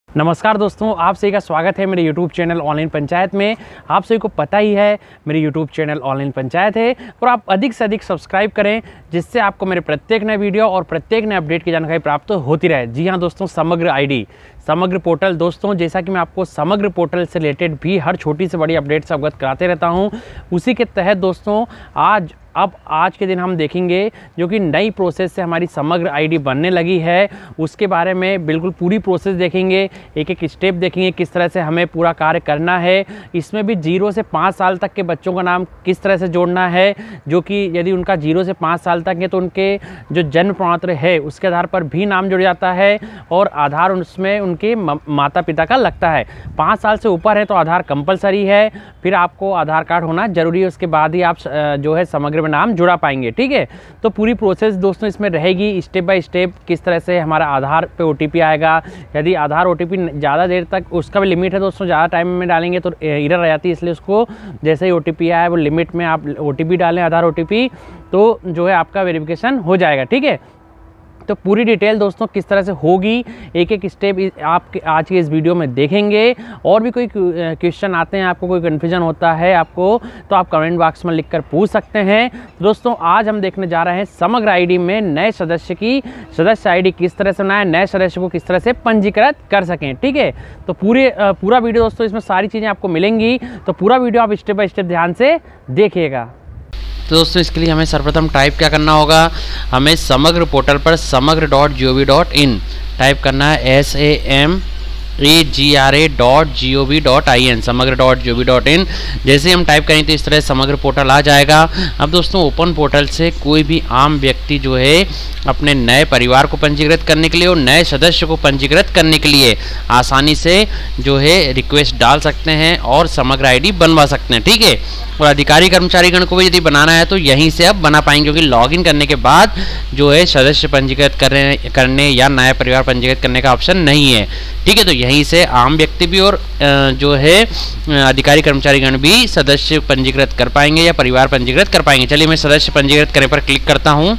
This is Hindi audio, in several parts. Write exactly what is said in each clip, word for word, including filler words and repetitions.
नमस्कार दोस्तों, आप सभी का स्वागत है मेरे YouTube चैनल ऑनलाइन पंचायत में। आप सभी को पता ही है मेरे YouTube चैनल ऑनलाइन पंचायत है और आप अधिक से अधिक सब्सक्राइब करें, जिससे आपको मेरे प्रत्येक नए वीडियो और प्रत्येक नए अपडेट की जानकारी प्राप्त होती रहे। जी हाँ दोस्तों, समग्र आईडी समग्र पोर्टल। दोस्तों जैसा कि मैं आपको समग्र पोर्टल से रिलेटेड भी हर छोटी से बड़ी अपडेट से अवगत कराते रहता हूँ, उसी के तहत दोस्तों आज अब आज के दिन हम देखेंगे जो कि नई प्रोसेस से हमारी समग्र आईडी बनने लगी है, उसके बारे में बिल्कुल पूरी प्रोसेस देखेंगे, एक एक स्टेप देखेंगे किस तरह से हमें पूरा कार्य करना है। इसमें भी जीरो से पाँच साल तक के बच्चों का नाम किस तरह से जोड़ना है, जो कि यदि उनका जीरो से पाँच साल तक है तो उनके जो जन्म प्रमाण पत्र है उसके आधार पर भी नाम जुड़ जाता है और आधार उसमें उनके माता पिता का लगता है। पाँच साल से ऊपर है तो आधार कंपलसरी है, फिर आपको आधार कार्ड होना जरूरी है, उसके बाद ही आप जो है समग्र में नाम जुड़ा पाएंगे। ठीक है, तो पूरी प्रोसेस दोस्तों इसमें रहेगी, स्टेप बाय स्टेप किस तरह से हमारा आधार पे ओटीपी आएगा। यदि आधार ओटीपी ज़्यादा देर तक, उसका भी लिमिट है दोस्तों, ज़्यादा टाइम में डालेंगे तो एरर आ जाती है, इसलिए उसको जैसे ही ओटीपी आए वो लिमिट में आप ओटीपी डालें, आधार ओटीपी, तो जो है आपका वेरिफिकेशन हो जाएगा। ठीक है, तो पूरी डिटेल दोस्तों किस तरह से होगी, एक एक स्टेप आप आज के इस वीडियो में देखेंगे। और भी कोई क्वेश्चन आते हैं, आपको कोई कन्फ्यूजन होता है आपको, तो आप कमेंट बॉक्स में लिखकर पूछ सकते हैं। दोस्तों आज हम देखने जा रहे हैं समग्र आईडी में नए सदस्य की सदस्य आईडी किस तरह से बनाएं, नए सदस्य को किस तरह से पंजीकृत कर सकें। ठीक है, तो पूरे पूरा वीडियो दोस्तों इसमें सारी चीज़ें आपको मिलेंगी, तो पूरा वीडियो आप स्टेप बाय स्टेप ध्यान से देखिएगा। तो दोस्तों इसके लिए हमें सर्वप्रथम टाइप क्या करना होगा, हमें समग्र पोर्टल पर Samagra dot G O V dot in टाइप करना है, S A M A G R A dot G O V dot I N, Samagra dot G O V dot in. जैसे ही हम टाइप करेंगे तो इस तरह समग्र पोर्टल आ जाएगा। अब दोस्तों ओपन पोर्टल से कोई भी आम व्यक्ति जो है अपने नए परिवार को पंजीकृत करने के लिए और नए सदस्य को पंजीकृत करने के लिए आसानी से जो है रिक्वेस्ट डाल सकते हैं और समग्र आईडी बनवा सकते हैं। ठीक है, और अधिकारी कर्मचारीगण को भी यदि बनाना है तो यहीं से आप बना पाएंगे, क्योंकि लॉगिन करने के बाद जो है सदस्य पंजीकृत करने करने या नया परिवार पंजीकृत करने का ऑप्शन नहीं है। ठीक है, तो यहीं से आम व्यक्ति भी और जो है अधिकारी कर्मचारीगण भी सदस्य पंजीकृत कर पाएंगे या परिवार पंजीकृत कर पाएंगे। चलिए मैं सदस्य पंजीकृत करने पर क्लिक करता हूँ।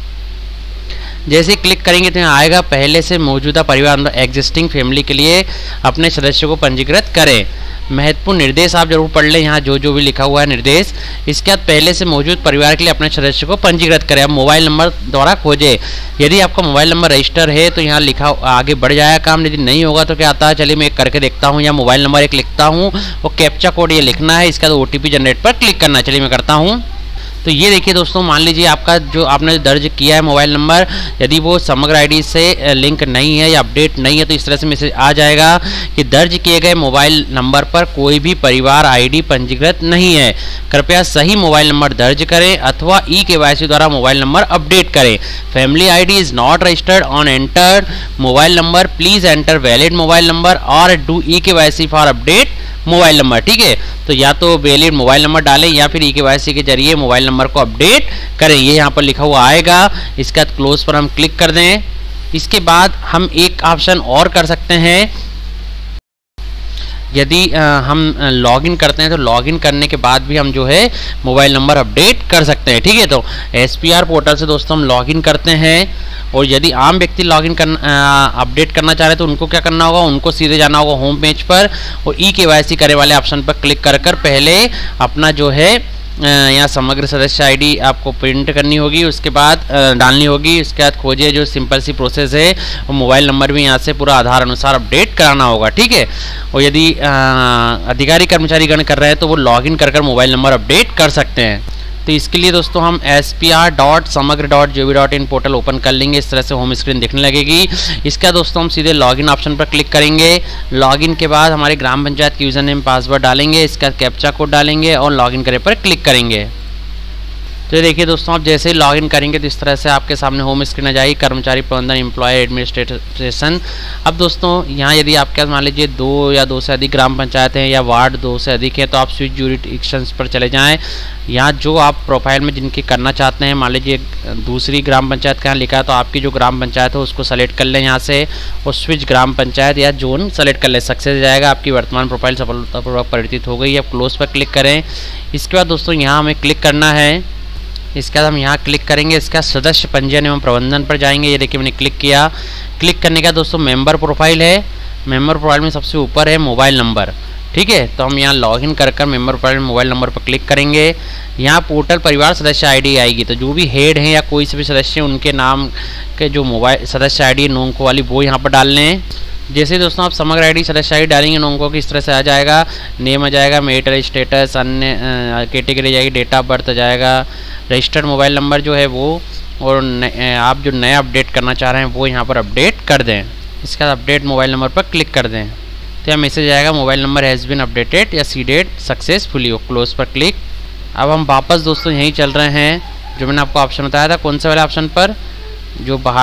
जैसे क्लिक करेंगे तो यहाँ आएगा पहले से मौजूदा परिवार एग्जिस्टिंग फैमिली के लिए अपने सदस्यों को पंजीकृत करें। महत्वपूर्ण निर्देश आप जरूर पढ़ लें, यहाँ जो जो भी लिखा हुआ है निर्देश। इसके बाद पहले से मौजूद परिवार के लिए अपने सदस्य को पंजीकृत करें। अब मोबाइल नंबर द्वारा खोजें। यदि आपका मोबाइल नंबर रजिस्टर है तो यहाँ लिखा आगे बढ़ जाएगा काम, यदि नहीं होगा तो क्या आता है, चलिए मैं एक करके देखता हूँ। या मोबाइल नंबर एक लिखता हूँ, वो कैप्चा कोड ये लिखना है, इसके बाद ओ टी पी जनरेट पर क्लिक करना है। चलिए मैं करता हूँ। तो ये देखिए दोस्तों, मान लीजिए आपका जो आपने दर्ज किया है मोबाइल नंबर, यदि वो समग्र आईडी से लिंक नहीं है या अपडेट नहीं है तो इस तरह से मैसेज आ जाएगा कि दर्ज किए गए मोबाइल नंबर पर कोई भी परिवार आईडी पंजीकृत नहीं है, कृपया सही मोबाइल नंबर दर्ज करें अथवा ई के वाई सी द्वारा मोबाइल नंबर अपडेट करें। Family ID is not registered on entered mobile number, please enter valid mobile number और do E K Y C for update mobile number. ठीक है, तो या तो वैलिड मोबाइल नंबर डालें या फिर ई के वाई सी के जरिए मोबाइल नंबर को अपडेट करें। ये यहाँ पर लिखा हुआ आएगा। इसके बाद क्लोज पर हम क्लिक कर दें। इसके बाद हम एक ऑप्शन और कर सकते हैं, यदि आ, हम लॉगिन करते हैं तो लॉगिन करने के बाद भी हम जो है मोबाइल नंबर अपडेट कर सकते हैं। ठीक है, तो एस पी आर पोर्टल से दोस्तों हम लॉगिन करते हैं और यदि आम व्यक्ति लॉगिन करना अपडेट करना चाह रहे हैं तो उनको क्या करना होगा, उनको सीधे जाना होगा होम पेज पर और ई के वाई सी करे वाले ऑप्शन पर क्लिक कर कर पहले अपना जो है यहाँ समग्र सदस्य आईडी आपको प्रिंट करनी होगी, उसके बाद डालनी होगी। उसके बाद खोजिए, जो सिंपल सी प्रोसेस है, और मोबाइल नंबर भी यहाँ से पूरा आधार अनुसार अपडेट कराना होगा। ठीक है, और यदि अधिकारी कर्मचारीगण कर रहे हैं तो वो लॉगिन कर कर मोबाइल नंबर अपडेट कर सकते हैं। तो इसके लिए दोस्तों हम S P R dot Samagra dot G O V dot in portal open कर लेंगे। इस तरह से होम स्क्रीन दिखने लगेगी। इसका दोस्तों हम सीधे लॉगिन ऑप्शन पर क्लिक करेंगे। लॉगिन के बाद हमारे ग्राम पंचायत की यूज़र नेम पासवर्ड डालेंगे, इसका कैप्चा कोड डालेंगे और लॉगिन करे पर क्लिक करेंगे। तो देखिए दोस्तों, आप जैसे ही लॉगिन करेंगे तो इस तरह से आपके सामने होम स्क्रीन आ जाएगी, कर्मचारी प्रबंधन एम्प्लॉय एडमिनिस्ट्रेशन। अब दोस्तों यहाँ यदि आपके मान लीजिए दो या दो से अधिक ग्राम पंचायत हैं या वार्ड दो से अधिक है तो आप स्विच ज्यूरिडिक्शंस पर चले जाएं। यहाँ जो आप प्रोफाइल में जिनकी करना चाहते हैं, मान लीजिए दूसरी ग्राम पंचायत का यहाँ लिखा है तो आपकी जो ग्राम पंचायत है उसको सेलेक्ट कर लें यहाँ से और स्विच ग्राम पंचायत या जोन सेलेक्ट कर लें। सक्सेस जाएगा, आपकी वर्तमान प्रोफाइल सफलतापूर्वक परिवर्तित हो गई। अब क्लोज पर क्लिक करें। इसके बाद दोस्तों यहाँ हमें क्लिक करना है। इसके बाद हम यहाँ क्लिक करेंगे। इसका सदस्य पंजीयन एवं प्रबंधन पर जाएंगे। ये देखिए मैंने क्लिक किया। क्लिक करने का दोस्तों मेंबर प्रोफाइल है, मेंबर प्रोफाइल में सबसे ऊपर है मोबाइल नंबर, ठीक है। तो हम यहाँ लॉगिन कर कर मेंबर प्रोफाइल में मोबाइल नंबर पर क्लिक करेंगे। यहाँ पोर्टल परिवार सदस्य आईडी आएगी, तो जो भी हेड हैं या कोई से भी सदस्य उनके नाम के जो मोबाइल सदस्य आईडी नोंको वाली वो यहाँ पर डालने हैं। जैसे दोस्तों आप समग्र आईडी सदस्य आईडी डालेंगे नोंको की इस तरह से आ जाएगा, नेम आ जाएगा, मैरिटल स्टेटस, अन्य कैटेगरी जाएगी, डेट ऑफ बर्थ आ जाएगा, रजिस्टर्ड मोबाइल नंबर जो है वो, और आप जो नया अपडेट करना चाह रहे हैं वो यहाँ पर अपडेट कर दें। इसके बाद अपडेट मोबाइल नंबर पर क्लिक कर दें, तो यहाँ मैसेज आएगा mobile number has been updated या सीडेड सक्सेसफुली, क्लोज पर क्लिक। अब हम वापस दोस्तों यहीं चल रहे हैं जो मैंने आपको ऑप्शन बताया था, कौन से वाले ऑप्शन पर, जो बाहर।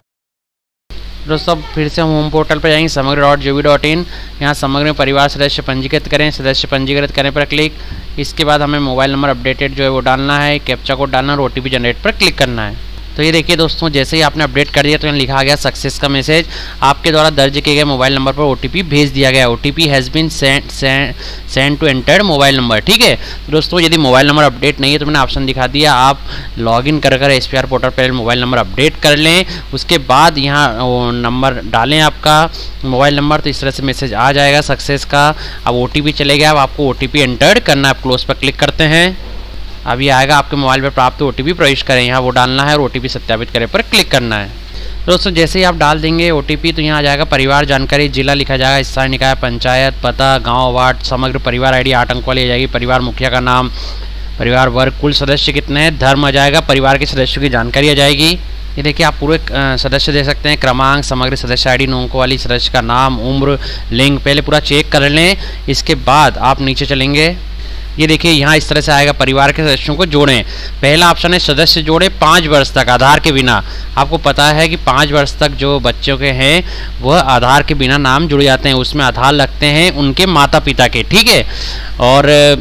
दोस्तों फिर से हम होम पोर्टल पर जाएंगे, Samagra dot G O V dot in. यहाँ समग्र में परिवार सदस्य पंजीकृत करें, सदस्य पंजीकृत करने पर क्लिक। इसके बाद हमें मोबाइल नंबर अपडेटेड जो है वो डालना है, कैप्चा कोड डालना है और ओ टी पी जनरेट पर क्लिक करना है। तो ये देखिए दोस्तों, जैसे ही आपने अपडेट कर दिया तो यहाँ लिखा आ गया सक्सेस का मैसेज, आपके द्वारा दर्ज किए गए मोबाइल नंबर पर ओटीपी भेज दिया गया, OTP has been send send to entered mobile number, ठीक है। तो दोस्तों यदि मोबाइल नंबर अपडेट नहीं है तो मैंने ऑप्शन दिखा दिया, आप लॉगिन कर कर एस पी आर पोर्टल पर मोबाइल नंबर अपडेट कर लें, उसके बाद यहाँ नंबर डालें आपका मोबाइल नंबर, तो इस तरह से मैसेज आ जाएगा सक्सेस का। अब ओ टी पी चले गया, अब आपको ओ टी पी एंटर्ड करना है, आप क्लोज पर क्लिक करते हैं। अब ये आएगा आपके मोबाइल पर प्राप्त ओ टी पी प्रविष्ट करें, यहाँ वो डालना है और ओ टी पी सत्यापित करें पर क्लिक करना है। दोस्तों जैसे ही आप डाल देंगे ओ टी पी तो यहाँ आ जाएगा परिवार जानकारी, जिला लिखा जाएगा, स्थानीय निकाय, पंचायत, पता, गांव, वार्ड, समग्र परिवार आईडी आठ अंक वाली आ जाएगी, परिवार मुखिया का नाम, परिवार वर्ग, कुल सदस्य कितने हैं, धर्म आ जाएगा, परिवार के सदस्यों की जानकारी आ जाएगी। ये देखिए आप पूरे सदस्य दे सकते हैं, क्रमांक, समग्र सदस्य आईडी, नोंको वाली सदस्य का नाम, उम्र, लिंग, पहले पूरा चेक कर लें। इसके बाद आप नीचे चलेंगे, ये देखिए यहाँ इस तरह से आएगा, परिवार के सदस्यों को जोड़ें। पहला ऑप्शन है सदस्य जोड़े पाँच वर्ष तक आधार के बिना। आपको पता है कि पाँच वर्ष तक जो बच्चों के हैं वह आधार के बिना नाम जुड़ जाते हैं, उसमें आधार लगते हैं उनके माता पिता के, ठीक है। और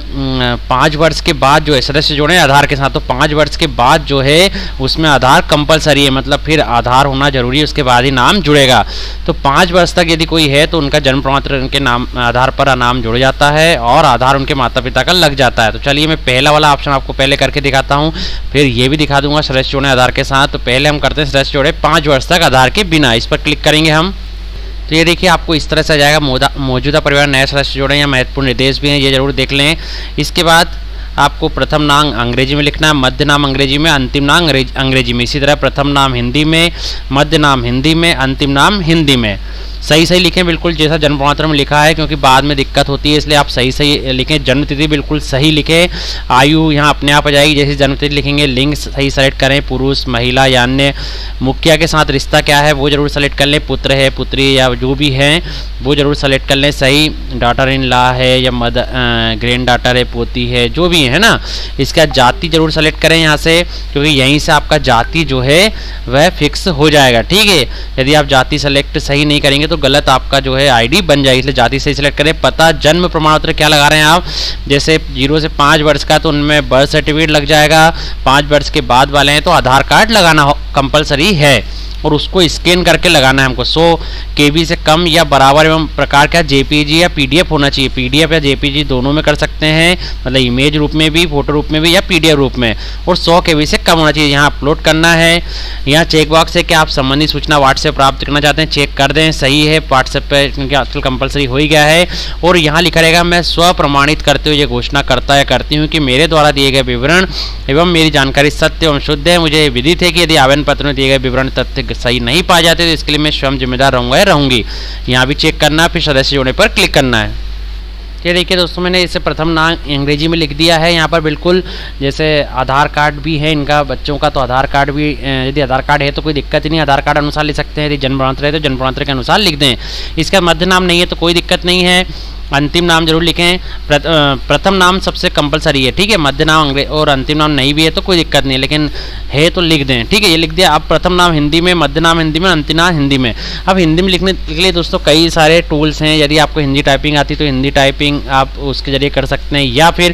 पाँच वर्ष के बाद जो है सदस्य जोड़े आधार के साथ, तो पाँच वर्ष के बाद जो है उसमें आधार कंपलसरी है, मतलब फिर आधार होना जरूरी है, उसके बाद ही नाम जुड़ेगा। तो पाँच वर्ष तक यदि कोई है तो उनका जन्म प्रमाण पत्र उनके नाम आधार पर नाम जुड़ जाता है और आधार उनके माता पिता का लग जाता है। तो चलिए मैं पहला वाला ऑप्शन आपको पहले करके दिखाता हूँ, फिर ये भी दिखा दूंगा सदस्य जोड़े आधार के साथ। तो पहले हम करते हैं सदस्य जोड़े पाँच वर्ष तक आधार के बिना, इस पर क्लिक करेंगे हम। तो ये देखिए आपको इस तरह से आ जाएगा, मौजूदा परिवार नए सदस्य जोड़े या महत्वपूर्ण निर्देश भी हैं, ये जरूर देख लें। इसके बाद आपको प्रथम नाम अंग्रेजी में लिखना है, मध्य नाम अंग्रेजी में, अंतिम नाम अंग्रेजी में। इसी तरह प्रथम नाम हिंदी में, मध्य नाम हिंदी में, अंतिम नाम हिंदी में। सही सही लिखें बिल्कुल जैसा जन्म प्रमाण पत्र में लिखा है, क्योंकि बाद में दिक्कत होती है, इसलिए आप सही सही लिखें। जन्म तिथि बिल्कुल सही लिखें, आयु यहाँ अपने आप आ जाएगी जैसे जन्म तिथि लिखेंगे। लिंग सही सेलेक्ट करें, पुरुष, महिला या अन्य। मुखिया के साथ रिश्ता क्या है वो जरूर सेलेक्ट कर लें, पुत्र है, पुत्री या जो भी हैं वो जरूर सेलेक्ट कर लें। सही डॉटर इन लॉ है या मद ग्रैंड डॉटर है, पोती है, जो भी है ना। इसका जाति जरूर सेलेक्ट करें यहाँ से, क्योंकि यहीं से आपका जाति जो है वह फिक्स हो जाएगा, ठीक है। यदि आप जाति सेलेक्ट सही नहीं करेंगे तो गलत आपका जो है आईडी बन जाएगी, इसलिए जाति सही सेलेक्ट करें। पता, जन्म प्रमाण पत्र क्या लगा रहे हैं आप, जैसे जीरो से पाँच वर्ष का तो उनमें बर्थ सर्टिफिकेट लग जाएगा, पाँच वर्ष के बाद वाले हैं तो आधार कार्ड लगाना कंपलसरी है और उसको स्कैन करके लगाना है हमको। सौ के बी से कम या बराबर एवं प्रकार का जेपीजी या पीडीएफ होना चाहिए। पीडीएफ या जेपीजी दोनों में कर सकते हैं, मतलब इमेज रूप में भी, फोटो रूप में भी या पीडीएफ रूप में, और सौ के बी से कम होना चाहिए। यहाँ अपलोड करना है। यहाँ चेक बॉक्स है कि आप संबंधित सूचना व्हाट्सएप प्राप्त करना चाहते हैं, चेक कर दें, सही है व्हाट्सएप पे, क्योंकि आजकल कंपलसरी हो ही गया है। और यहाँ लिखा रहेगा मैं स्व प्रमाणित करते हुए ये घोषणा करता या करती हूँ कि मेरे द्वारा दिए गए विवरण एवं मेरी जानकारी सत्य एवं शुद्ध है। मुझे विदित है कि यदि आवेदन पत्र में दिए गए विवरण तथ्य सही नहीं पाए जाते तो इसके लिए मैं स्वयं जिम्मेदार रहूंगा या रहूंगी। यहाँ भी चेक करना है, फिर सदस्य जोड़ने पर क्लिक करना है। ये देखिए दोस्तों मैंने इसे प्रथम नाम अंग्रेजी में लिख दिया है। यहाँ पर बिल्कुल जैसे आधार कार्ड भी है इनका बच्चों का, तो आधार कार्ड भी, यदि आधार कार्ड है तो कोई दिक्कत ही नहीं, आधार कार्ड अनुसार लिख सकते हैं। यदि जन्म प्रमाण पत्र है तो जन्म प्रमाण पत्र के अनुसार लिख दें। इसका मध्य नाम नहीं है तो कोई दिक्कत नहीं है, अंतिम नाम जरूर लिखें। प्रथम नाम सबसे कंपलसरी है, ठीक है। मध्य नाम अंग्रेज और अंतिम नाम नहीं भी है तो कोई दिक्कत नहीं, लेकिन है तो लिख दें, ठीक है। ये लिख दिया। अब प्रथम नाम हिंदी में, मध्य नाम हिंदी में, अंतिम नाम हिंदी में। अब हिंदी में लिखने के लिए दोस्तों कई सारे टूल्स हैं। यदि आपको हिंदी टाइपिंग आती तो हिंदी टाइपिंग आप उसके जरिए कर सकते हैं, या फिर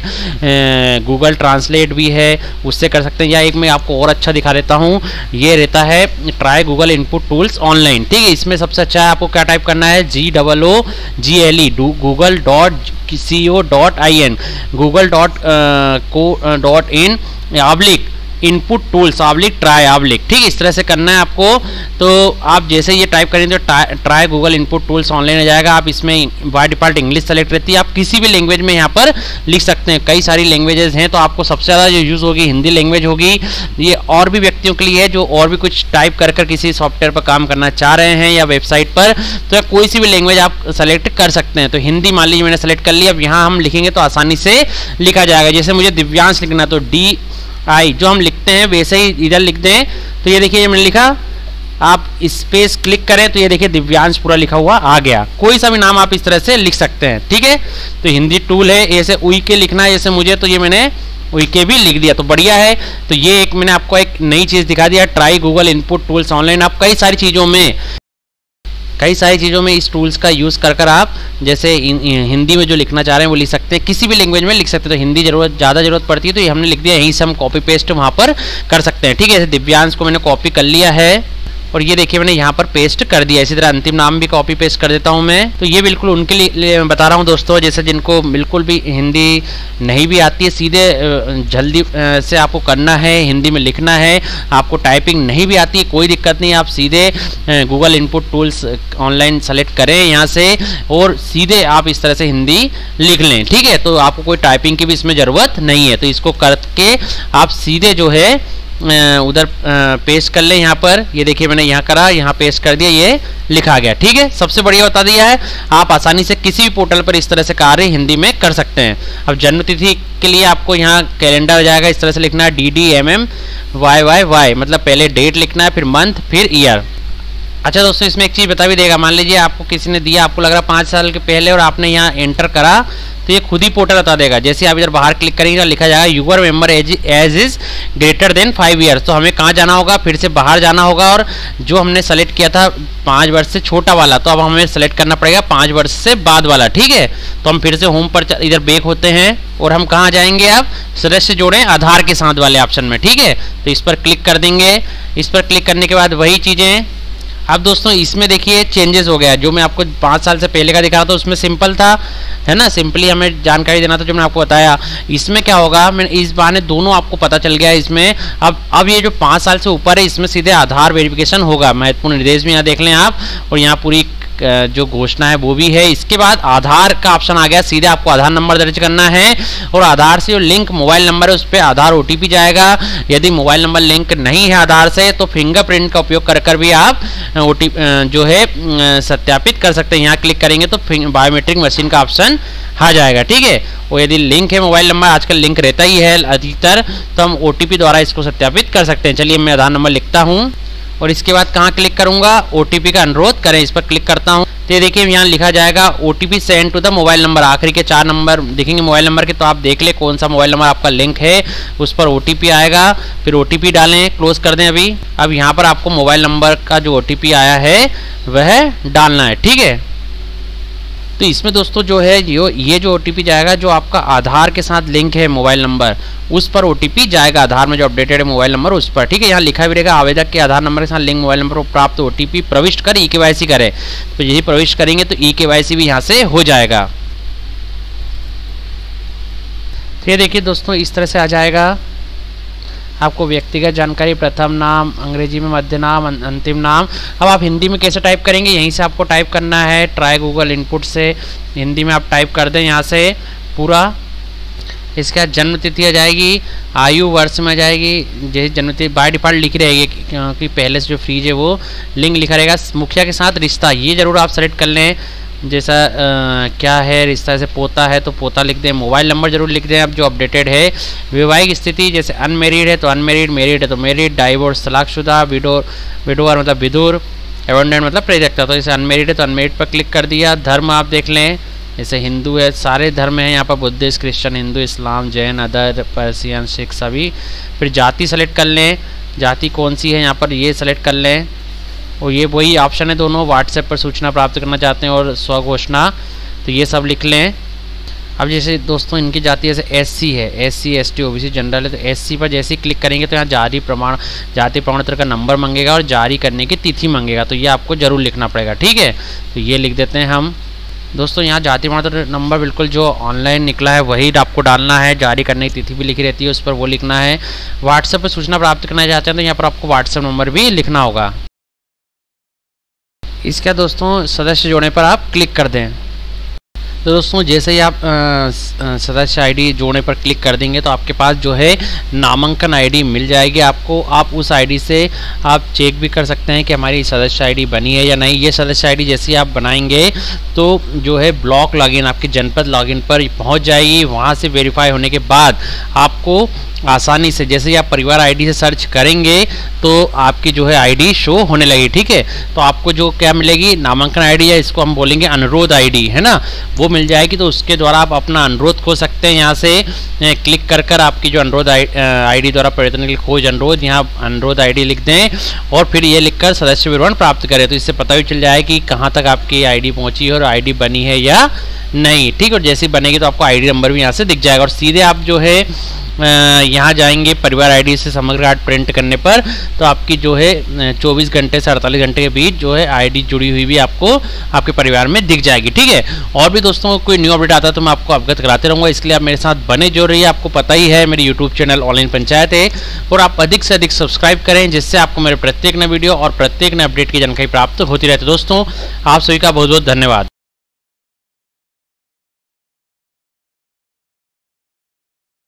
गूगल ट्रांसलेट भी है उससे कर सकते हैं। या एक मैं आपको और अच्छा दिखा देता हूँ, ये रहता है try Google input tools online, ठीक है। इसमें सबसे अच्छा है आपको क्या टाइप करना है, G double O G L E Google dot C O dot I N Google dot co dot in oblique input tools oblique try oblique, ठीक, इस तरह से करना है आपको। तो आप जैसे ये टाइप करेंगे तो try Google input tools online आ जाएगा। आप इसमें बाय डिफॉल्ट इंग्लिश सेलेक्ट रहती है, आप किसी भी लैंग्वेज में यहाँ पर लिख सकते हैं। कई सारी लैंग्वेजेस हैं, तो आपको सबसे ज़्यादा जो यूज़ होगी हिंदी लैंग्वेज होगी। ये और भी व्यक्तियों के लिए है जो और भी कुछ टाइप कर कर किसी सॉफ्टवेयर पर काम करना चाह रहे हैं या वेबसाइट पर, तो कोई सी भी लैंग्वेज आप सेलेक्ट कर सकते हैं। तो हिंदी मान लीजिए मैंने सेलेक्ट कर लिया। अब यहाँ हम लिखेंगे तो आसानी से लिखा जाएगा। जैसे मुझे दिव्यांश लिखना, तो डी आई जो हम लिखते हैं वैसे ही इधर लिख दें। तो ये देखिए, ये मैंने लिखा, आप स्पेस क्लिक करें तो ये देखिए दिव्यांश पूरा लिखा हुआ आ गया। कोई सा भी नाम आप इस तरह से लिख सकते हैं, ठीक है। तो हिंदी टूल है, ऐसे उई के लिखना है जैसे मुझे, तो ये मैंने उई के भी लिख दिया, तो बढ़िया है। तो ये एक मैंने आपको एक नई चीज़ दिखा दिया, try Google input tools online. आप कई सारी चीज़ों में कई सारी चीज़ों में इस टूल्स का यूज़ कर कर आप जैसे इन, इन, हिंदी में जो लिखना चाह रहे हैं वो लिख सकते हैं, किसी भी लैंग्वेज में लिख सकते हैं। तो हिंदी जरूरत ज़्यादा जरूरत पड़ती है तो ये हमने लिख दिया, यहीं से हम कॉपी पेस्ट वहाँ पर कर सकते हैं, ठीक है। जैसे दिव्यांश को मैंने कॉपी कर लिया है और ये देखिए मैंने यहाँ पर पेस्ट कर दिया। इसी तरह अंतिम नाम भी कॉपी पेस्ट कर देता हूँ मैं। तो ये बिल्कुल उनके लिए बता रहा हूँ दोस्तों, जैसे जिनको बिल्कुल भी हिंदी नहीं भी आती है, सीधे जल्दी से आपको करना है, हिंदी में लिखना है, आपको टाइपिंग नहीं भी आती है, कोई दिक्कत नहीं, आप सीधे Google input tools online select करें यहाँ से और सीधे आप इस तरह से हिंदी लिख लें, ठीक है। तो आपको कोई टाइपिंग की भी इसमें ज़रूरत नहीं है। तो इसको करके आप सीधे जो है उधर पेस्ट कर ले। यहाँ पर ये देखिए मैंने यहाँ करा, यहाँ पेस्ट कर दिया, ये लिखा गया, ठीक है। सबसे बढ़िया बता दिया है, आप आसानी से किसी भी पोर्टल पर इस तरह से कार्य हिंदी में कर सकते हैं। अब जन्म तिथि के लिए आपको यहाँ कैलेंडर आ जाएगा, इस तरह से लिखना है D D M M Y Y Y, मतलब पहले डेट लिखना है, फिर मंथ, फिर ईयर। अच्छा दोस्तों, इसमें एक चीज़ बता भी देगा, मान लीजिए आपको किसी ने दिया, आपको लग रहा पाँच साल के पहले और आपने यहाँ एंटर करा तो ये खुद ही पोर्टल बता देगा। जैसे आप इधर बाहर क्लिक करेंगे तो लिखा जाएगा your member age age is greater than five years. तो हमें कहाँ जाना होगा, फिर से बाहर जाना होगा और जो हमने सेलेक्ट किया था पाँच वर्ष से छोटा वाला, तो अब हमें सेलेक्ट करना पड़ेगा पाँच वर्ष से बाद वाला, ठीक है। तो हम फिर से होम पर इधर बैक होते हैं और हम कहाँ जाएंगे, अब सदस्य जोड़ें आधार के साथ वाले ऑप्शन में, ठीक है। तो इस पर क्लिक कर देंगे। इस पर क्लिक करने के बाद वही चीज़ें, अब दोस्तों इसमें देखिए चेंजेस हो गया। जो मैं आपको पाँच साल से पहले का दिखा रहा था उसमें सिंपल था, है ना, सिंपली हमें जानकारी देना था जो मैंने आपको बताया। इसमें क्या होगा, मैं इस बहाने दोनों आपको पता चल गया इसमें। अब अब ये जो पाँच साल से ऊपर है इसमें सीधे आधार वेरिफिकेशन होगा। महत्वपूर्ण निर्देश भी यहाँ देख लें आप, और यहाँ पूरी जो घोषणा है वो भी है। इसके बाद आधार का ऑप्शन आ गया, सीधे आपको आधार नंबर दर्ज करना है और आधार से जो लिंक मोबाइल नंबर है उस पर आधार ओटीपी जाएगा। यदि मोबाइल नंबर लिंक नहीं है आधार से तो फिंगरप्रिंट का उपयोग कर कर भी आप ओटीपी जो है सत्यापित कर सकते हैं। यहाँ क्लिक करेंगे तो बायोमेट्रिक मशीन का ऑप्शन आ जाएगा, ठीक है। और यदि लिंक है मोबाइल नंबर, आजकल लिंक रहता ही है अधिकतर, तो हम ओटीपी द्वारा इसको सत्यापित कर सकते हैं। चलिए मैं आधार नंबर लिखता हूँ और इसके बाद कहाँ क्लिक करूंगा, ओटीपी का अनुरोध करें, इस पर क्लिक करता हूं। तो ये देखिए यहाँ लिखा जाएगा OTP send to the mobile number. आखिरी के चार नंबर दिखेंगे मोबाइल नंबर के, तो आप देख ले कौन सा मोबाइल नंबर आपका लिंक है, उस पर ओटीपी आएगा। फिर ओटीपी डालें, क्लोज कर दें अभी। अब यहाँ पर आपको मोबाइल नंबर का जो ओटीपी आया है वह डालना है, ठीक है। तो इसमें दोस्तों जो है जो ये जो ओटीपी जाएगा, जो आपका आधार के साथ लिंक है मोबाइल नंबर, उस पर ओटीपी जाएगा, आधार में जो अपडेटेड है मोबाइल नंबर उस पर, ठीक है। यहाँ लिखा भी रहेगा आवेदक के आधार नंबर के साथ लिंक मोबाइल नंबर को प्राप्त ओटीपी प्रविष्ट कर ई केवाईसी करें। तो यही प्रविष्ट करेंगे तो ई केवाईसी भी यहाँ से हो जाएगा। तो ये देखिए दोस्तों इस तरह से आ जाएगा। आपको व्यक्तिगत जानकारी, प्रथम नाम, अंग्रेजी में मध्य नाम, अंतिम नाम। अब आप हिंदी में कैसे टाइप करेंगे, यहीं से आपको टाइप करना है। ट्राई गूगल इनपुट से हिंदी में आप टाइप कर दें यहाँ से पूरा। इसके बाद जन्म तिथि आ जाएगी, आयु वर्ष में आ जाएगी, जैसे जन्म तिथि बाय डिफॉल्ट लिखी रहेगी क्योंकि पहले से जो फ्रीज है वो लिंक लिखा रहेगा। मुखिया के साथ रिश्ता, ये जरूर आप सेलेक्ट कर लें। जैसा आ, क्या है रिश्ता, से पोता है तो पोता लिख दें। मोबाइल नंबर जरूर लिख दें अब जो अपडेटेड है। वैवाहिक स्थिति, जैसे अनमेरिड है तो अनमेरिड, मेरिड है तो मेरिड, डाइवोर्स तलाकशुदा, विडोर विडोवर मतलब विधुर, एबंडेंट मतलब परित्यक्ता। तो जैसे अनमेरिड है तो अनमेरिड पर क्लिक कर दिया। धर्म आप देख लें, जैसे हिंदू है, सारे धर्म हैं यहाँ पर, Buddhist, Christian, Hindu, Islam, Jain, other, Persian, Sikh सभी। फिर जाति सेलेक्ट कर लें, जाति कौन सी है यहाँ पर ये सेलेक्ट कर लें। और ये वही ऑप्शन है दोनों, व्हाट्सएप पर सूचना प्राप्त करना चाहते हैं और स्वघोषणा, तो ये सब लिख लें। अब जैसे दोस्तों इनकी जाति जैसे एससी है, एससी, एसटी, ओबीसी, जनरल है, तो एससी पर जैसे ही क्लिक करेंगे तो यहाँ जारी प्रमाण जाति प्रमाण पत्र का नंबर मांगेगा और जारी करने की तिथि मांगेगा, तो ये आपको जरूर लिखना पड़ेगा, ठीक है। तो ये लिख देते हैं हम। दोस्तों यहाँ जाति प्रमाण नंबर बिल्कुल जो ऑनलाइन निकला है वही आपको डालना है, जारी करने की तिथि भी लिखी रहती है उस पर वो लिखना है। व्हाट्सएप पर सूचना प्राप्त करना चाहते हैं तो यहाँ पर आपको व्हाट्सएप नंबर भी लिखना होगा। इसके बाद दोस्तों सदस्य जोड़ने पर आप क्लिक कर दें। तो दोस्तों जैसे ही आप सदस्य आईडी जोड़ने पर क्लिक कर देंगे तो आपके पास जो है नामांकन आईडी मिल जाएगी आपको। आप उस आईडी से आप चेक भी कर सकते हैं कि हमारी सदस्य आईडी बनी है या नहीं। ये सदस्य आईडी जैसे ही आप बनाएंगे तो जो है ब्लॉक लॉगिन आपके जनपद लॉगिन पर पहुंच जाएगी। वहां से वेरीफाई होने के बाद आपको आसानी से जैसे ही आप परिवार आईडी से सर्च करेंगे तो आपकी जो है आईडी शो होने लगी, ठीक है। तो आपको जो क्या मिलेगी, नामांकन आईडी है, इसको हम बोलेंगे अनुरोध आईडी, है ना, वो मिल जाएगी। तो उसके द्वारा आप अपना अनुरोध खोज सकते हैं। यहाँ से क्लिक कर कर आपकी जो अनुरोध आईडी द्वारा परिवर्तन के लिए खोज अनुरोध, यहाँ अनुरोध आईडी लिख दें और फिर ये लिखकर सदस्य विवरण प्राप्त करें। तो इससे पता भी चल जाए कि कहाँ तक आपकी आईडी पहुँची है और आईडी बनी है या नहीं, ठीक। और जैसी बनेगी तो आपको आईडी नंबर भी यहाँ से दिख जाएगा और सीधे आप जो है यहाँ जाएंगे परिवार आईडी से समग्र कार्ड प्रिंट करने पर तो आपकी जो है चौबीस घंटे से अड़तालीस घंटे के बीच जो है आईडी जुड़ी हुई भी आपको आपके परिवार में दिख जाएगी, ठीक है। और भी दोस्तों कोई न्यू अपडेट आता है तो मैं आपको अवगत कराते रहूँगा, इसलिए आप मेरे साथ बने जो रहिए। आपको पता ही है मेरी यूट्यूब चैनल ऑनलाइन पंचायत है और आप अधिक से अधिक सब्सक्राइब करें जिससे आपको मेरे प्रत्येक नए वीडियो और प्रत्येक नए अपडेट की जानकारी प्राप्त होती रहती है। दोस्तों आप सभी का बहुत बहुत धन्यवाद।